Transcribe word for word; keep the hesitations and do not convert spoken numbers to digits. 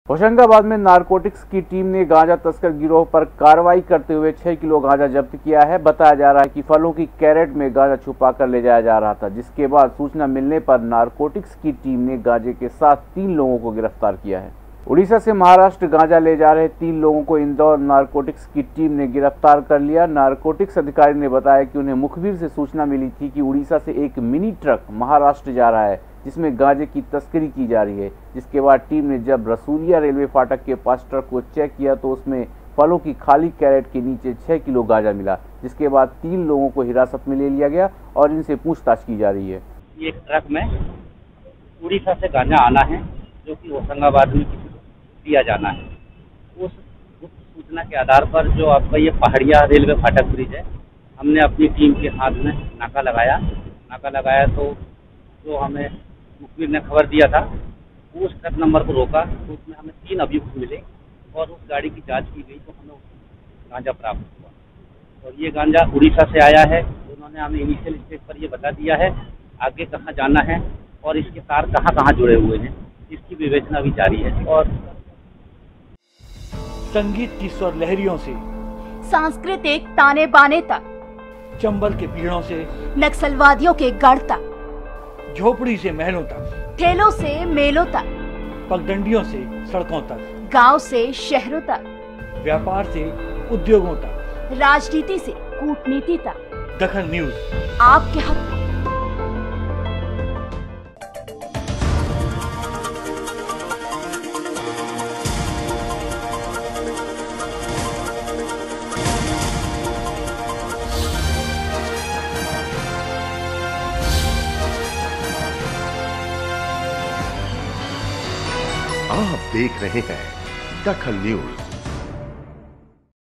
होशंगाबाद में नारकोटिक्स की टीम ने गांजा तस्कर गिरोह पर कार्रवाई करते हुए छह किलो गांजा जब्त किया है। बताया जा रहा है कि फलों की कैरेट में गांजा छुपा कर ले जाया जा रहा था, जिसके बाद सूचना मिलने पर नारकोटिक्स की टीम ने गांजे के साथ तीन लोगों को गिरफ्तार किया है। उड़ीसा से महाराष्ट्र गांजा ले जा रहे तीन लोगों को इंदौर नारकोटिक्स की टीम ने गिरफ्तार कर लिया। नारकोटिक्स अधिकारी ने बताया कि उन्हें मुखबिर से सूचना मिली थी कि उड़ीसा से एक मिनी ट्रक महाराष्ट्र जा रहा है, जिसमें गांजे की तस्करी की जा रही है। जिसके बाद टीम ने जब रसूलिया रेलवे फाटक के पास ट्रक को चेक किया तो उसमें फलों की खाली कैरेट के नीचे छह किलो गांजा मिला। जिसके बाद तीन लोगों को हिरासत में ले लिया गया और इनसे पूछताछ की जा रही है। ये ट्रक में उड़ीसा से गांजा आना है, जो कि होशंगाबाद में किसी को दिया जाना है। उस गुप्त सूचना के आधार पर जो आपका ये पहाड़िया रेलवे फाटक ब्रिज है, हमने अपनी टीम के हाथ में नाका लगाया नाका लगाया तो जो हमें मुखबिर ने खबर दिया था, उस ट्रक नंबर को रोका तो उसमें हमें तीन अभियुक्त मिले और उस गाड़ी की जांच की गई तो हमें गांजा प्राप्त हुआ। और ये गांजा उड़ीसा से आया है। उन्होंने हमें इनिशियल स्टेज पर ये बता दिया है आगे कहाँ जाना है और इसके तार कहाँ कहाँ जुड़े हुए हैं, इसकी विवेचना भी जारी है। और संगीत की स्वर लहरियों से सांस्कृतिक ताने बाने तक, चंबल के पीड़ों से नक्सलवादियों के गढ़ तक, झोपड़ी से महलों तक, ठेलों से मेलों तक, पगडंडियों से सड़कों तक, गांव से शहरों तक, व्यापार से उद्योगों तक, राजनीति से कूटनीति तक, दखन न्यूज आपके हक में। आप देख रहे हैं दखन न्यूज।